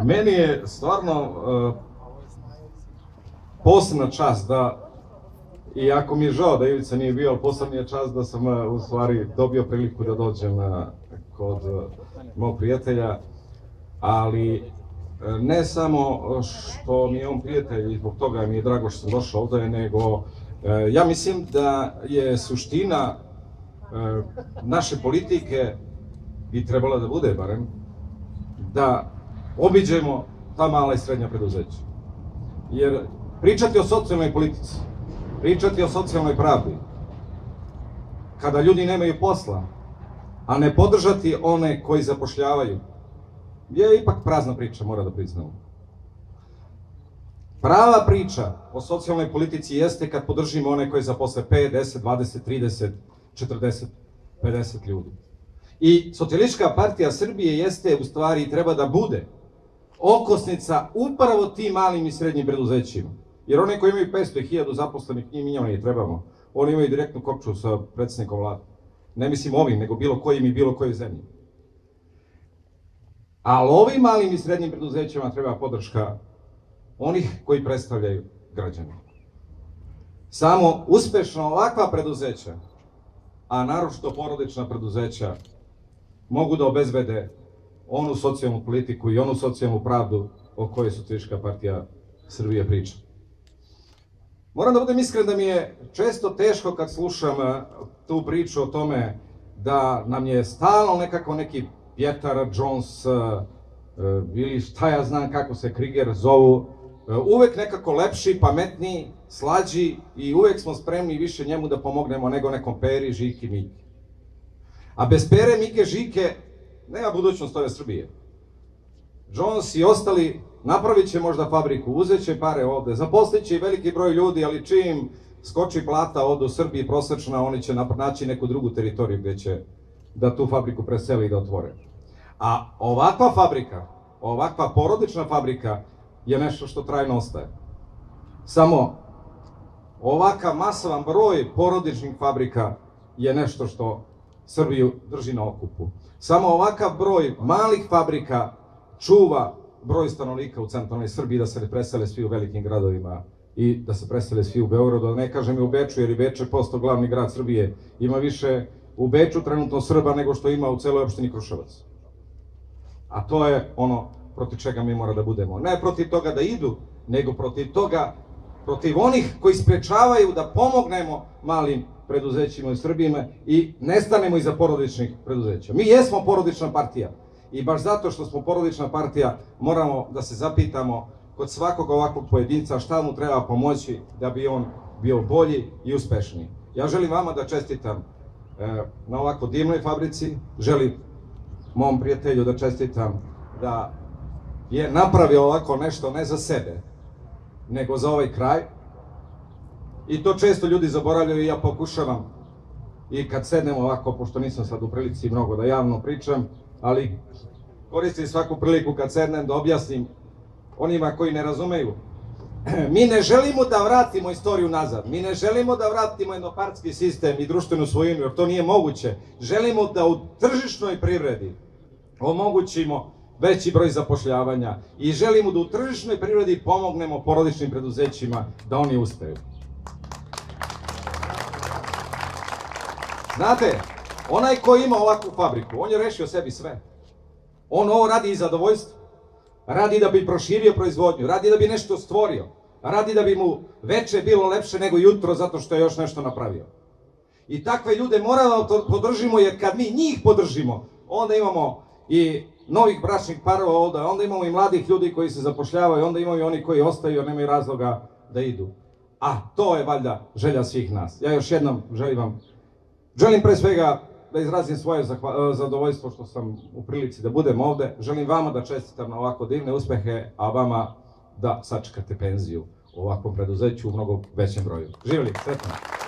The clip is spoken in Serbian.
Meni je stvarno posebna čast da, iako mi je žao da Ivica nije bio, ali posebna je čast da sam u stvari dobio priliku da dođem kod mog prijatelja, ali ne samo što mi je on prijatelj i zbog toga mi je drago što sam došao ovdje, nego ja mislim da je suština naše politike, bi trebala da bude barem, da obiđemo ta mala i srednja preduzeća. Jer pričati o socijalnoj politici, pričati o socijalnoj pravdi, kada ljudi nemaju posla, a ne podržati one koji zapošljavaju, je ipak prazna priča, mora da priznamo. Prava priča o socijalnoj politici jeste kad podržimo one koji zaposle 5, 10, 20, 30, 40, 50 ljudi. I Socijalistička partija Srbije jeste u stvari i treba da bude okosnica upravo tim malim i srednjim preduzećima. Jer one koji imaju 500 i 1000 zaposlenih, njima ne trebamo. Oni imaju direktnu kopču sa predsjednikom vlade. Ne mislim ovim, nego bilo kojim i bilo kojoj zemlji. Ali ovim malim i srednjim preduzećima treba podrška onih koji predstavljaju građane. Samo uspešno ovakva preduzeća, a naročito porodična preduzeća, mogu da obezbede onu socijalnu politiku i onu socijalnu pravdu o kojoj Socijalistička partija Srbije priča. Moram da budem iskren da mi je često teško kad slušam tu priču o tome da nam je stalno nekako neki Pjetar, Jones ili šta ja znam kako se Kriger zovu, uvek nekako lepši, pametniji, slađi i uvek smo spremni više njemu da pomognemo nego nekom Peri, Žiki, Miki. A bez Pere, Mike, Žike nema budućnost ove Srbije. Jones i ostali napravit će možda fabriku, uzet će pare ovde, zaposlit će i veliki broj ljudi, ali čim skoči plata ovde u Srbiji prosečna, oni će naći neku drugu teritoriju gde će da tu fabriku preseli i da otvore. A ovakva fabrika, ovakva porodična fabrika je nešto što trajno ostaje. Samo ovakav masovan broj porodičnih fabrika je nešto što Srbiju drži na okupu. Samo ovakav broj malih fabrika čuva broj stanovnika u centralnoj Srbiji da se ne presele svi u velikim gradovima i da se presele svi u Beogradu, da ne kažem i u Beču, jer i Beč je postao glavni grad Srbije. Ima više u Beču trenutno Srba nego što ima u celoj opštini Kruševac. A to je ono protiv čega mi mora da budemo. Ne protiv toga da idu, nego protiv toga, protiv onih koji sprečavaju da pomognemo malim preduzećima u Srbiji i nestanemo iza porodičnih preduzeća. Mi jesmo porodična partija i baš zato što smo porodična partija moramo da se zapitamo kod svakog ovakvog pojedinca šta mu treba pomoći da bi on bio bolji i uspešniji. Ja želim vama da čestitam na ovako divnoj fabrici, želim mom prijatelju da čestitam da je napravio ovako nešto ne za sebe, nego za ovaj kraj. I to često ljudi zaboravljaju i ja pokušavam i kad sednemo ovako, pošto nisam sad u prilici mnogo da javno pričam, ali koristim svaku priliku kad sednem da objasnim onima koji ne razumeju. Mi ne želimo da vratimo istoriju nazad, mi ne želimo da vratimo jednopartijski sistem i društvenu svojinu, jer to nije moguće. Želimo da u tržišnoj privredi omogućimo veći broj zapošljavanja i želimo da u tržišnoj privredi pomognemo porodičnim preduzećima da oni uspeju. Znate, onaj ko ima ovakvu fabriku, on je rešio sebi sve. On ovo radi iz zadovoljstva, radi da bi proširio proizvodnju, radi da bi nešto stvorio, radi da bi mu veče bilo lepše nego jutro zato što je još nešto napravio. I takve ljude moramo da podržimo, jer kad mi njih podržimo, onda imamo i novih bračnih parova ovde, onda imamo i mladih ljudi koji se zapošljavaju, onda imamo i oni koji ostaju jer nemaju razloga da idu. A to je valjda želja svih nas. Ja još jednom želim pre svega da izrazim svoje zadovoljstvo što sam u prilici da budem ovde. Želim vama da čestitam na ovako divne uspehe, a vama da sačekate penziju u ovakvom preduzeću u mnogo većem broju. Živjeli, sretno!